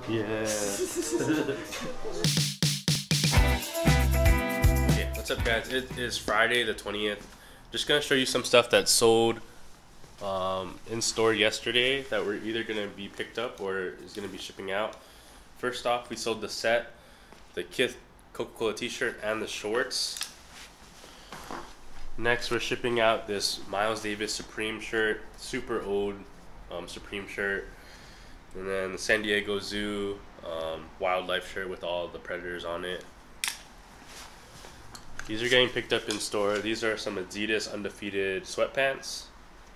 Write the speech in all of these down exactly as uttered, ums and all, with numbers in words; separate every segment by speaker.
Speaker 1: Yeah. Okay, what's up guys? It is Friday the twentieth. Just gonna show you some stuff that sold um, in store yesterday that were either gonna be picked up or is gonna be shipping out. First off, we sold the set, the Kith Coca-Cola t-shirt and the shorts. Next, we're shipping out this Miles Davis Supreme shirt, super old um, Supreme shirt. And then the San Diego Zoo um, wildlife shirt with all the predators on it. These are getting picked up in store. These are some Adidas Undefeated sweatpants.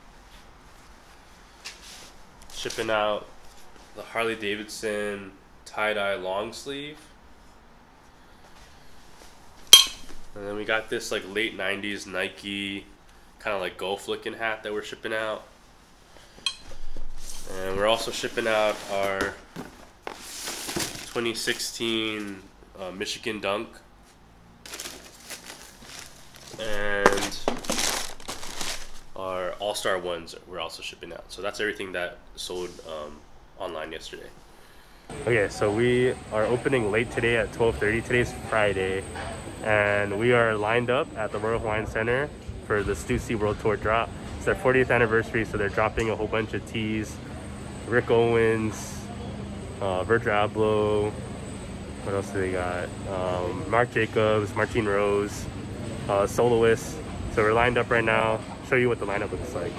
Speaker 1: Shipping out the Harley Davidson tie-dye long sleeve. And then we got this like late nineties Nike kind of like golf looking hat that we're shipping out. And we're also shipping out our twenty sixteen uh, Michigan Dunk. And our All-Star ones we're also shipping out. So that's everything that sold um, online yesterday. Okay, so we are opening late today at twelve thirty. Today's Friday. And we are lined up at the Royal Hawaiian Center for the Stussy World Tour drop. It's their fortieth anniversary, so they're dropping a whole bunch of tees. Rick Owens, uh, Virgil Abloh, what else do they got? Um, Marc Jacobs, Martine Rose, uh, soloists. So we're lined up right now. Show you what the lineup looks like.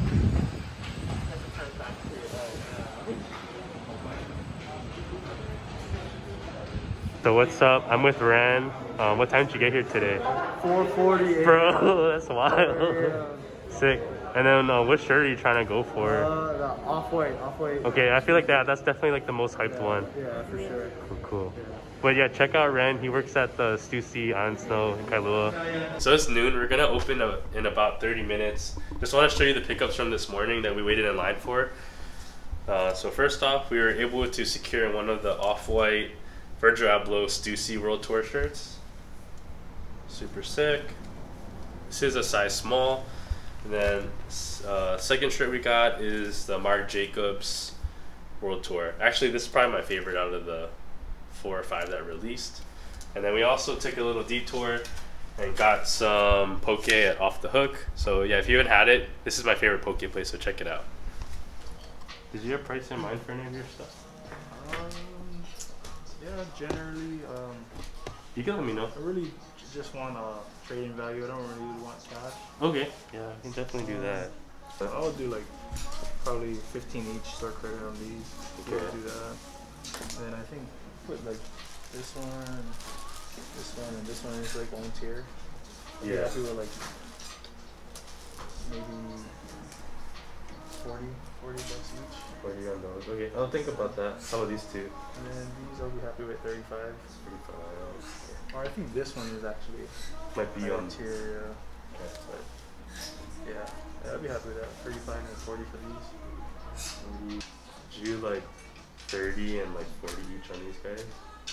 Speaker 1: So what's up? I'm with Ran. Um, what time did you get here today?
Speaker 2: four forty.
Speaker 1: Bro, that's wild. Yeah. Sick. And then uh, what shirt are you trying to go for?
Speaker 2: Uh, the off-white, off-white.
Speaker 1: Okay, I feel like that that's definitely like the most hyped
Speaker 2: yeah,
Speaker 1: one.
Speaker 2: Yeah, for sure.
Speaker 1: Cool, cool.
Speaker 2: Yeah.
Speaker 1: But yeah, check out Ren. He works at the Stussy Island Snow in Kailua. So it's noon. We're gonna open a, in about thirty minutes. Just want to show you the pickups from this morning that we waited in line for. Uh, so first off, we were able to secure one of the off-white Virgil Abloh Stussy World Tour shirts. Super sick. This is a size small. And then uh, second shirt we got is the Marc Jacobs World Tour. Actually, this is probably my favorite out of the four or five that released. And then we also took a little detour and got some poke at Off the Hook. So yeah, if you haven't had it, this is my favorite poke place, so check it out. Did you have price in mind for any of your stuff?
Speaker 2: Um, yeah, generally, um,
Speaker 1: you can let me know.
Speaker 2: I really just want uh, trading value. I don't really want cash.
Speaker 1: Okay, yeah, I can definitely do that.
Speaker 2: I would do like probably fifteen each store credit on these. Okay. Do that. And then I think put like this one, this one, and this one is like own tier. Yeah. If we were like maybe forty, forty bucks each.
Speaker 1: forty on those. Okay, I'll think about that. How about these two?
Speaker 2: And then these I'll be happy with thirty-five.
Speaker 1: thirty-five.
Speaker 2: Or I think this one is actually
Speaker 1: might be on
Speaker 2: tier. Yeah. Okay. But yeah, yeah, I'd be happy with that. thirty-five and forty for these.
Speaker 1: Maybe do like thirty and like forty each on these guys.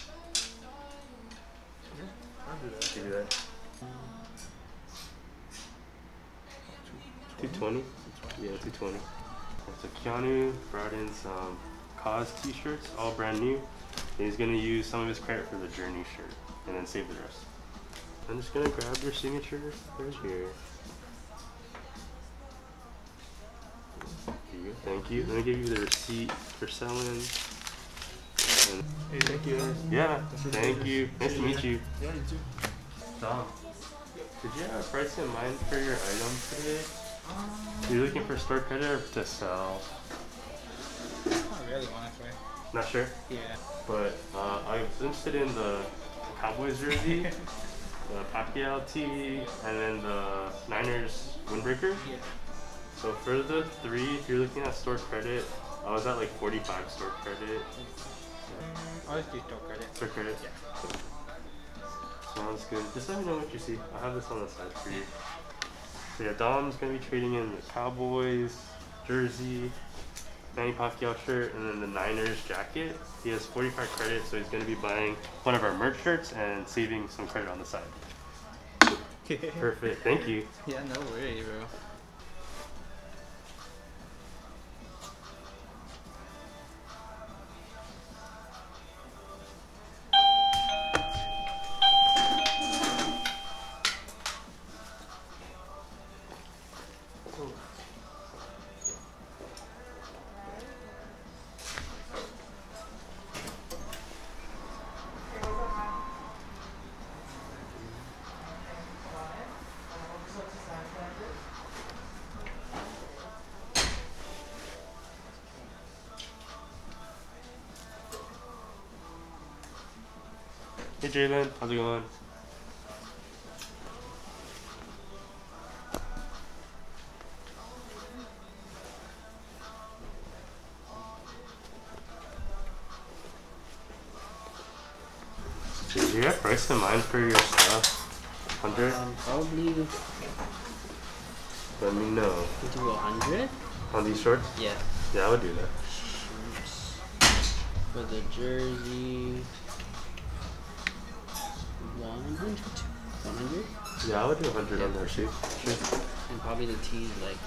Speaker 2: Yeah, I'll do that.
Speaker 1: Can you do that? two twenty? Yeah, two twenty. So Keanu brought in some Cause t-shirts, all brand new. And he's gonna use some of his credit for the Journey shirt and then save the rest. I'm just gonna grab your signature right here. Here you go. Thank you. Let me give you the receipt for selling. And
Speaker 2: hey, thank you.
Speaker 1: Yeah, thank you. Nice to meet you.
Speaker 2: Yeah, you too.
Speaker 1: Tom, did you have a price in mind for your item today? Um, You're looking for store credit or to sell?
Speaker 3: Not really, honestly.
Speaker 1: Not sure?
Speaker 3: Yeah.
Speaker 1: But uh, I was interested in the Cowboys jersey, the Pacquiao tee, and then the Niners windbreaker.
Speaker 3: Yeah.
Speaker 1: So for the three, if you're looking at store credit, I was at like forty-five store credit.
Speaker 3: Um, I'll just do store credit.
Speaker 1: Store credit?
Speaker 3: Yeah.
Speaker 1: Sounds good. Just let me know what you see. I'll have this on the side for you. So yeah, Dom's gonna be trading in the Cowboys jersey, Manny Pacquiao shirt, and then the Niners jacket. He has forty-five credit, so he's gonna be buying one of our merch shirts and saving some credit on the side. Perfect. Thank you.
Speaker 3: Yeah, no worry, bro.
Speaker 1: Hey Jalen, how's it going? Did you have price in mind for your stuff? Hundred?
Speaker 4: Um, probably.
Speaker 1: Let me know.
Speaker 4: We do a hundred.
Speaker 1: On these shorts?
Speaker 4: Yeah.
Speaker 1: Yeah, I would do that.
Speaker 4: Shorts. For the jersey. One hundred. One hundred.
Speaker 1: Yeah, I would do a hundred
Speaker 4: Yeah,
Speaker 1: on that shoe. Sure.
Speaker 4: And probably the tees like.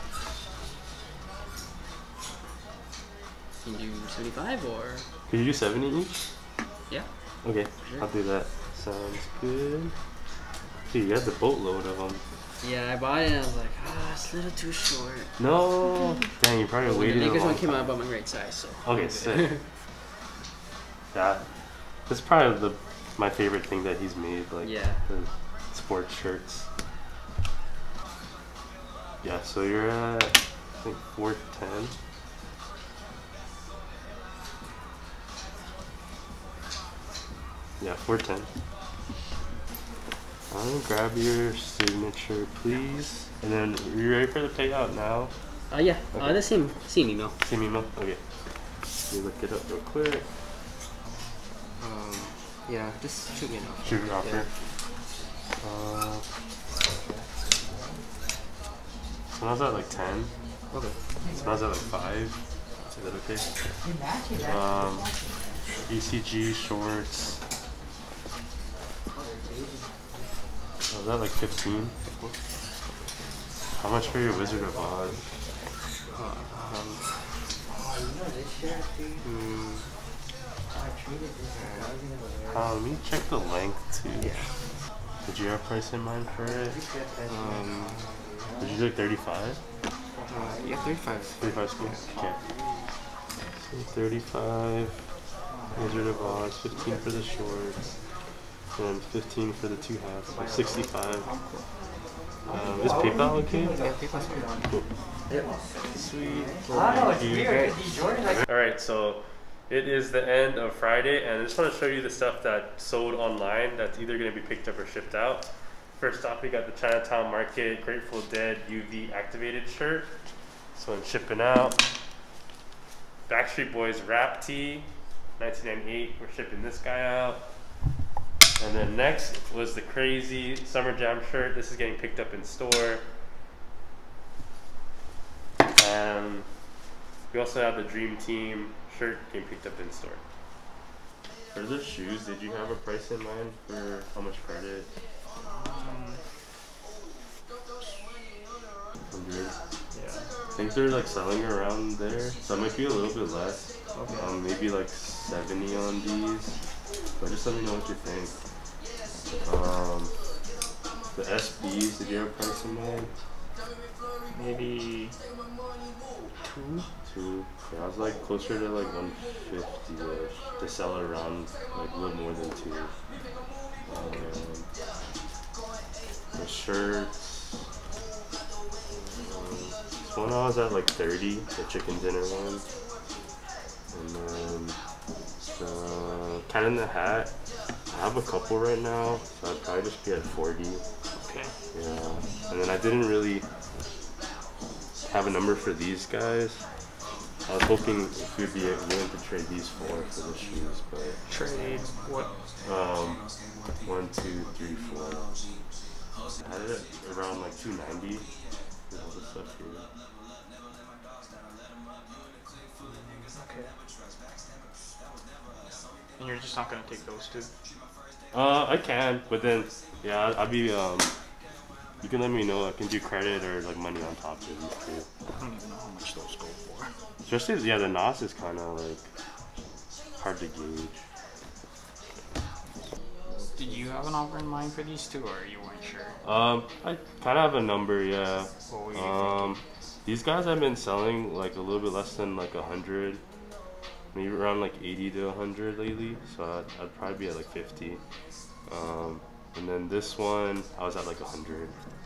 Speaker 4: Can you do seventy-five or?
Speaker 1: Could you do seventy each?
Speaker 4: Yeah.
Speaker 1: Okay,
Speaker 4: Sure.
Speaker 1: I'll do that. Sounds good. Dude, you had the boatload of them.
Speaker 4: Yeah, I bought it and I was like, ah, it's a little too short.
Speaker 1: No! Dang, you probably
Speaker 4: When
Speaker 1: waited
Speaker 4: the
Speaker 1: a
Speaker 4: Lakers
Speaker 1: long
Speaker 4: one came out, I
Speaker 1: time.
Speaker 4: bought my right size, so.
Speaker 1: Okay, sick. Yeah, that's probably the my favorite thing that he's made, like
Speaker 4: Yeah.
Speaker 1: the sports shirts. Yeah, so you're at I think four ten. Yeah, four ten. I'm gonna grab your signature, please. And then, are you ready for the payout now?
Speaker 4: Uh, yeah,
Speaker 1: Okay.
Speaker 4: uh, the same, same email.
Speaker 1: Same email? Okay. Let me look it up real quick.
Speaker 4: Um, yeah, just shoot me an offer.
Speaker 1: Shoot it off
Speaker 4: Yeah.
Speaker 1: here. Uh, smells at like ten.
Speaker 4: Okay.
Speaker 1: Smells at like five. Is that okay? Um, E C G shorts. Oh, is that like fifteen? How much for your Wizard of Oz?
Speaker 4: Uh, um,
Speaker 1: Hmm. Uh, let me check the length too.
Speaker 4: yeah.
Speaker 1: Did you have a price in mind for it?
Speaker 4: Um,
Speaker 1: Did you do like thirty-five?
Speaker 4: uh, yeah, thirty-five.
Speaker 1: thirty-five school? Okay. So thirty-five, Wizard of Oz, fifteen for the shorts, and fifteen for the two hats, so sixty-five. Um, is PayPal okay?
Speaker 4: Yeah, PayPal's
Speaker 1: Cool. Sweet. Thank you. Alright, so it is the end of Friday, and I just want to show you the stuff that sold online that's either going to be picked up or shipped out. First off, we got the Chinatown Market Grateful Dead U V activated shirt. This one's shipping out. Backstreet Boys Rap Tee, nineteen ninety-eight. We're shipping this guy out. And then next was the crazy Summer Jam shirt. This is getting picked up in store. And we also have the Dream Team shirt getting picked up in store. For the shoes, did you have a price in mind for how much credit?
Speaker 2: Um,
Speaker 1: one hundred.
Speaker 2: yeah.
Speaker 1: I think they're like selling around there, so it might be a little bit less.
Speaker 2: Okay.
Speaker 1: Um, maybe like seventy on these. But just let me know what you think. Um, the S Bs, did you have a price in mind?
Speaker 2: Maybe two.
Speaker 1: Two. Yeah, I was like closer to like one fifty-ish to sell it around like a little more than two. Um, the shirts. Um, this one I was at like thirty, the chicken dinner one. And then the cat in the hat. I have a couple right now, so I'd probably just be at forty.
Speaker 2: Okay.
Speaker 1: Yeah. And then I didn't really have a number for these guys. I was hoping if you'd be willing to trade these four for the shoes, but
Speaker 2: Trade what?
Speaker 1: um, one, two, three, four. I had it around like two ninety. All the stuff here.
Speaker 2: Okay. And you're just not gonna take those two?
Speaker 1: Uh, I can, but then yeah, I'd, I'd be um. You can let me know. I can do credit or like money on top of these two.
Speaker 2: I don't even know how much those go for.
Speaker 1: Especially yeah, the N O S is kind of like hard to gauge.
Speaker 2: Did you have an offer in mind for these two, or you weren't sure?
Speaker 1: Um, I kind of have a number, yeah.
Speaker 2: What were you
Speaker 1: Um, these guys have been selling like a little bit less than like a hundred, maybe around like eighty to a hundred lately. So I'd, I'd probably be at like fifty. Um, and then this one, I was at like a hundred.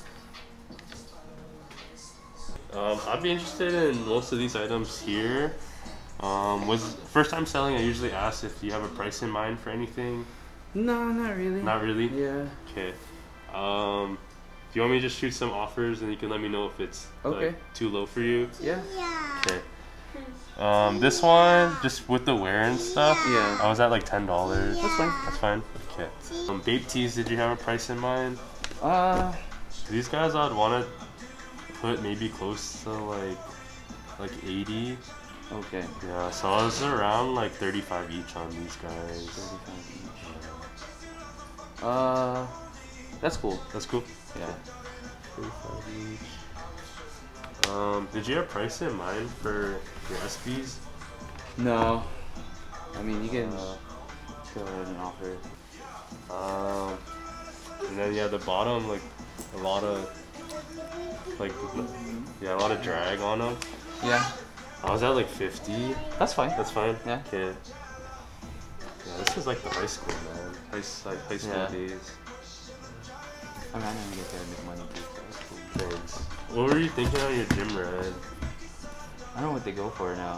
Speaker 1: Um, I'd be interested in most of these items here. Um, was first time selling, I usually ask if you have a price in mind for anything.
Speaker 4: No, not really.
Speaker 1: Not really?
Speaker 4: Yeah.
Speaker 1: Okay. Um, do you want me to just shoot some offers and you can let me know if it's
Speaker 4: okay.
Speaker 1: like, too low for you?
Speaker 4: Yeah.
Speaker 1: Okay. Um, this one, just with the wear and stuff,
Speaker 4: yeah.
Speaker 1: I was at like ten dollars.
Speaker 4: That's fine.
Speaker 1: That's fine. Okay. Um, Bape tees, did you have a price in mind?
Speaker 4: Uh,
Speaker 1: These guys I'd want to put maybe close to like like eighty.
Speaker 4: Okay.
Speaker 1: Yeah, so I was around like thirty-five each on these guys.
Speaker 4: thirty-five each. Uh, that's cool.
Speaker 1: That's cool?
Speaker 4: Yeah.
Speaker 1: thirty-five each. Um, did you have a price in mind for your S Bs?
Speaker 4: No. I mean, you can
Speaker 1: Uh,
Speaker 4: go ahead and offer.
Speaker 1: Um, and then yeah, the bottom, like a lot of like yeah, a lot of drag on them.
Speaker 4: Yeah.
Speaker 1: I was at like fifty.
Speaker 4: That's fine.
Speaker 1: That's fine.
Speaker 4: Yeah.
Speaker 1: Okay. Yeah, this is like the high school, man. High, s- like high school
Speaker 4: Yeah.
Speaker 1: days.
Speaker 4: I mean, I never get there and make money too, so that's cool.
Speaker 1: Thanks. What were you thinking on your gym ride?
Speaker 4: I don't know what they go for now.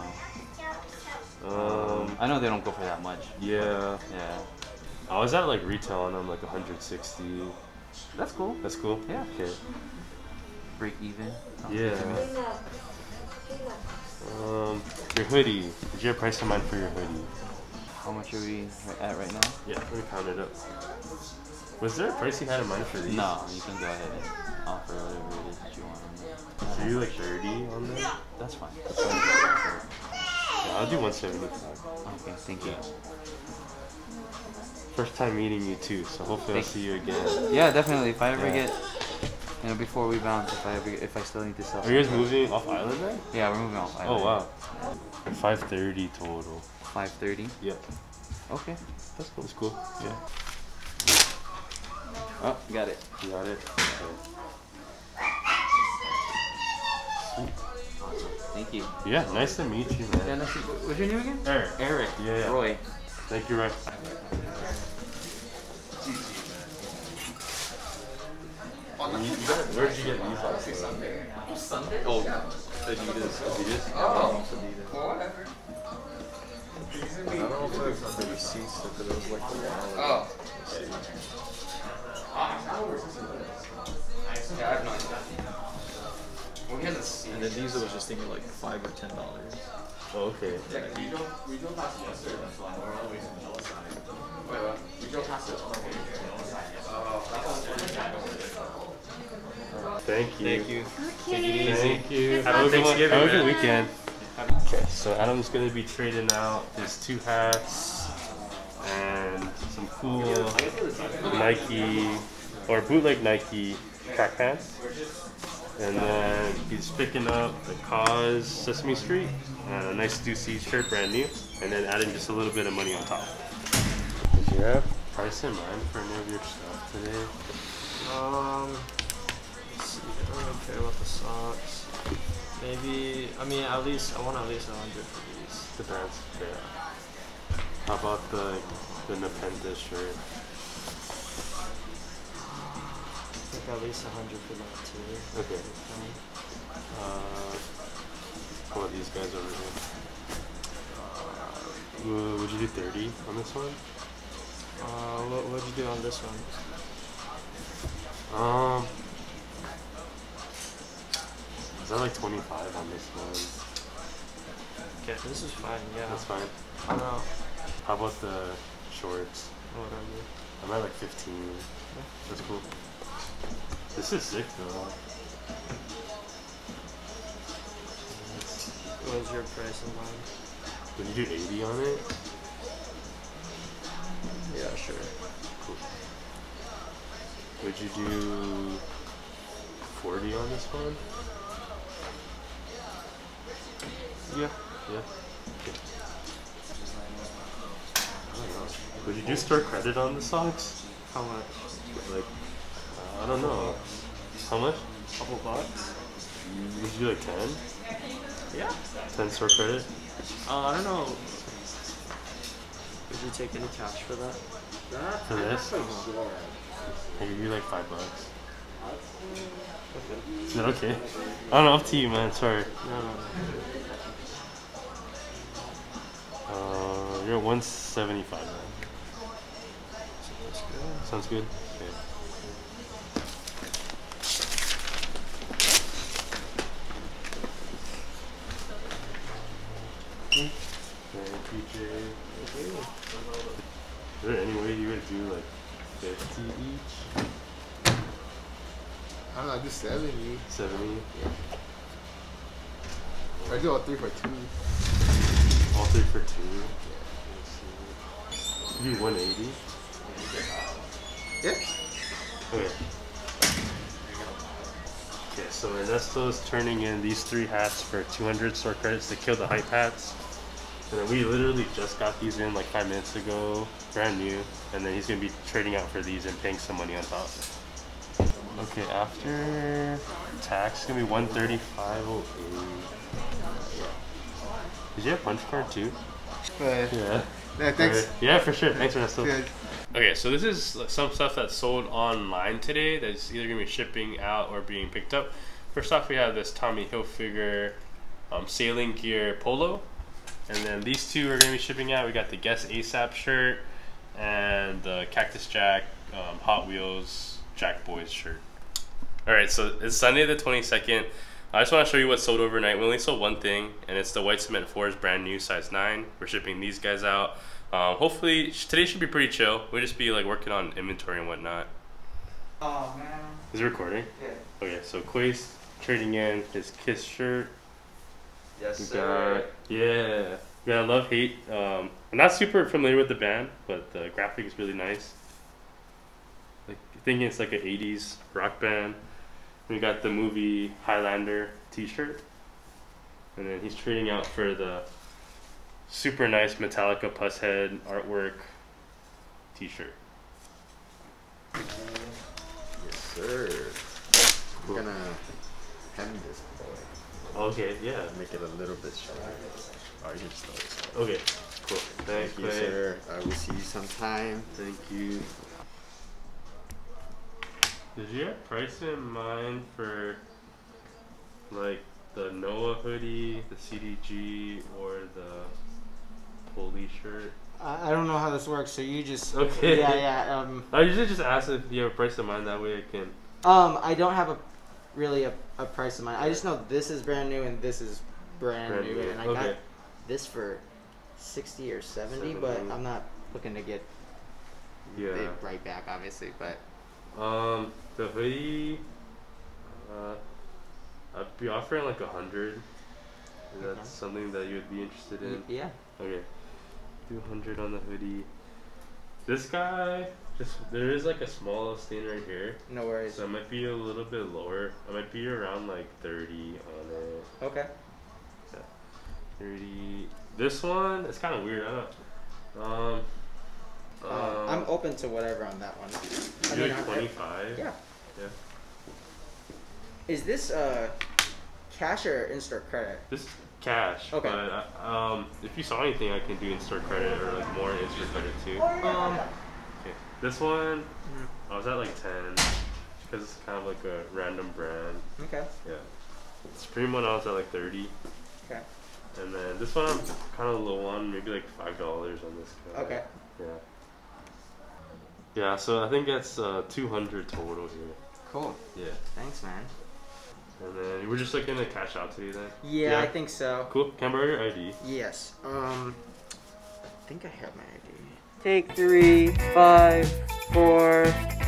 Speaker 1: Um,
Speaker 4: I know they don't go for that much.
Speaker 1: yeah.
Speaker 4: Yeah.
Speaker 1: I was at like retail on them like one hundred sixty.
Speaker 4: That's cool.
Speaker 1: That's cool.
Speaker 4: Yeah.
Speaker 1: Okay.
Speaker 4: Break even.
Speaker 1: Yeah. Um, your hoodie. Did you have a price in mind for your hoodie?
Speaker 4: How much are we at right now?
Speaker 1: Yeah, let me count it up. Was there a price you had in mind for these?
Speaker 4: No, you can go ahead and offer whatever it is that you want.
Speaker 1: So you like thirty on there?
Speaker 4: That's fine.
Speaker 1: That's fine. Yeah, I'll do one seventy-five.
Speaker 4: Okay, thank you.
Speaker 1: First time meeting you too, so hopefully I'll
Speaker 4: Thanks.
Speaker 1: see you again.
Speaker 4: Yeah, definitely. If I ever
Speaker 1: Yeah.
Speaker 4: get, you know, before we bounce, if I ever, get, if I still need to sell.
Speaker 1: Are you guys moving off island then?
Speaker 4: Yeah, we're moving off island.
Speaker 1: Oh wow. five thirty total.
Speaker 4: five thirty.
Speaker 1: Yep.
Speaker 4: Okay.
Speaker 1: That's cool. That's cool. Yeah.
Speaker 4: Oh, got it.
Speaker 1: You got it? Okay.
Speaker 4: Thank you.
Speaker 1: Yeah, nice to meet you, man.
Speaker 4: Yeah, nice to, what's your name again?
Speaker 1: Eric.
Speaker 4: Eric.
Speaker 1: Yeah, yeah.
Speaker 4: Roy.
Speaker 1: Thank you, Roy. You, you got, where did you get these last time?
Speaker 2: Sunday? Oh, Adidas.
Speaker 1: Adidas?
Speaker 2: Oh, Adidas. Whatever. I don't know if it was the receipts because it was like the wallet.
Speaker 3: Oh. Yeah, I have no idea. Well, he hasn't seen
Speaker 2: And then these I was just thinking like five or ten dollars.
Speaker 1: Oh, okay.
Speaker 3: Yeah, we drove, we drove past it yesterday, that's why we're always on the other side. Wait, what? We drove past it on the other side yesterday. Oh, that's
Speaker 1: Thank you.
Speaker 2: Thank you.
Speaker 1: Take it easy. Thank you.
Speaker 2: Happy
Speaker 1: Have a good one.
Speaker 2: Thanksgiving,
Speaker 1: Have a good
Speaker 2: man.
Speaker 1: weekend. Okay, so Adam's gonna be trading out his two hats and some cool Nike or bootleg Nike track pants. And then he's picking up a Cause Sesame Street and a nice Stussy shirt, brand new. And then adding just a little bit of money on top. Did you have price in mind for any of your stuff today?
Speaker 2: Um, let's see. I don't care about the socks. Maybe, I mean, at least, I want at least a hundred for these.
Speaker 1: The pants, yeah. How about the the Nepenthe shirt?
Speaker 2: I think at least a hundred for that too.
Speaker 1: Okay. Uh, how about these guys over here? Uh, would you do thirty on this one?
Speaker 2: Uh, what what'd you do on this one?
Speaker 1: Um, is that like twenty-five on this one?
Speaker 2: Okay, this is fine. Yeah.
Speaker 1: That's fine.
Speaker 2: I don't know.
Speaker 1: How about the shorts?
Speaker 2: Whatever.
Speaker 1: I'm at like fifteen. That's cool. This is sick though.
Speaker 2: What was your price in mind?
Speaker 1: Would you do eighty on it?
Speaker 2: Yeah, sure.
Speaker 1: Cool. Would you do forty on this one?
Speaker 2: Yeah.
Speaker 1: Yeah. Okay. I don't know. Would you do store credit on the socks?
Speaker 2: How much?
Speaker 1: Like, uh, I don't know. How much?
Speaker 2: Couple bucks?
Speaker 1: Would you do like ten?
Speaker 2: Yeah.
Speaker 1: ten store credit?
Speaker 2: Uh, I don't know. Would you take any cash for that?
Speaker 1: For this? I give you like five bucks.
Speaker 2: Okay.
Speaker 1: Is that okay? I don't know, up to you, man. Sorry.
Speaker 2: No, no, no.
Speaker 1: Uh, you're at one seventy-five, man.
Speaker 2: So
Speaker 1: Sounds good. Okay. Okay, P J. Okay. Is there any way you would do like fifty each?
Speaker 5: I don't know, I do seventy.
Speaker 1: seventy?
Speaker 5: Yeah. I do all three for two.
Speaker 1: All three for two? Yeah. You do one eighty?
Speaker 5: Yeah.
Speaker 1: Okay. Okay, so Ernesto is turning in these three hats for two hundred store credits to kill the hype hats. And then we literally just got these in like five minutes ago, brand new. And then he's gonna be trading out for these and paying some money on top. Okay, after tax, it's gonna be one thirty-five oh eight. Did you have punch card too?
Speaker 5: But
Speaker 1: Yeah.
Speaker 5: Yeah, thanks.
Speaker 1: Right. Yeah, for sure. Thanks, Ernesto.
Speaker 5: Good.
Speaker 1: Okay, so this is some stuff that's sold online today that's either gonna be shipping out or being picked up. First off, we have this Tommy Hilfiger um, sailing gear polo, and then these two are gonna be shipping out. We got the Guess ASAP shirt and the Cactus Jack um, Hot Wheels Jack Boys shirt. All right, so it's Sunday the twenty-second. I just want to show you what sold overnight. We only sold one thing, and it's the White Cement fours, brand new, size nine. We're shipping these guys out. Um, hopefully, today should be pretty chill. We'll just be like working on inventory and whatnot.
Speaker 4: Oh man.
Speaker 1: Is it recording?
Speaker 4: Yeah.
Speaker 1: Okay, so Quay's trading in his Kiss shirt.
Speaker 4: Yes,
Speaker 1: We
Speaker 4: sir.
Speaker 1: got, yeah. Yeah, Love Hate. Um, I'm not super familiar with the band, but the graphic is really nice. Like, thinking it's like an eighties rock band. We got the movie Highlander t-shirt. And then he's trading out for the super nice Metallica Puss Head artwork t-shirt.
Speaker 5: Yes, sir.
Speaker 1: Cool.
Speaker 5: I'm gonna hem this boy.
Speaker 1: Okay, yeah.
Speaker 5: Make it a little bit shorter. Oh, you can just throw this.
Speaker 1: Okay, cool. Thanks,
Speaker 5: Thank you,
Speaker 1: Clay.
Speaker 5: sir. I will see you sometime.
Speaker 1: Thank you. Did you have price in mind for like the Noah hoodie, the C D G, or the Poli shirt?
Speaker 6: I I don't know how this works, so you just
Speaker 1: Okay.
Speaker 6: yeah yeah um
Speaker 1: I usually just ask if you have a price in mind. That way I can.
Speaker 6: um I don't have a really a, a price in mind. I just know this is brand new and this is brand,
Speaker 1: Brand
Speaker 6: new,
Speaker 1: new,
Speaker 6: and I
Speaker 1: okay.
Speaker 6: got this for sixty or seventy, but
Speaker 1: seventy.
Speaker 6: I'm not looking to get
Speaker 1: Yeah.
Speaker 6: it right back, obviously. But
Speaker 1: Um, the hoodie. Uh, I'd be offering like a hundred. Is that
Speaker 6: Okay.
Speaker 1: something that you would be interested in?
Speaker 6: yeah,
Speaker 1: Okay, two hundred on the hoodie. This guy, just there is like a small stain right here,
Speaker 6: no worries.
Speaker 1: so it might be a little bit lower. I might be around like thirty on it.
Speaker 6: Okay.
Speaker 1: Yeah. thirty. This one, it's kind of weird. I don't. Um.
Speaker 6: Um,
Speaker 1: um,
Speaker 6: I'm open to whatever on that one. I
Speaker 1: you
Speaker 6: mean,
Speaker 1: like
Speaker 6: I-
Speaker 1: twenty-five.
Speaker 6: Yeah.
Speaker 1: Yeah.
Speaker 6: Is this uh cash or in-store credit?
Speaker 1: This is cash.
Speaker 6: Okay.
Speaker 1: But uh, um, if you saw anything, I can do in-store credit or like more in-store credit too.
Speaker 6: Um.
Speaker 1: Okay. This one, I was at like ten, because it's kind of like a random brand.
Speaker 6: Okay.
Speaker 1: Yeah. Supreme one, I was at like thirty.
Speaker 6: Okay.
Speaker 1: And then this one, I'm kind of low on, maybe like five dollars on this guy.
Speaker 6: Okay.
Speaker 1: Yeah. Yeah. So I think that's uh, two hundred total here.
Speaker 6: Cool.
Speaker 1: Yeah.
Speaker 6: Thanks, man.
Speaker 1: And then we're just looking to cash out today then.
Speaker 6: Yeah,
Speaker 1: Yeah.
Speaker 6: I think so.
Speaker 1: Cool. Can I borrow your I D?
Speaker 6: Yes. Um, I think I have my I D. Take three, five, four,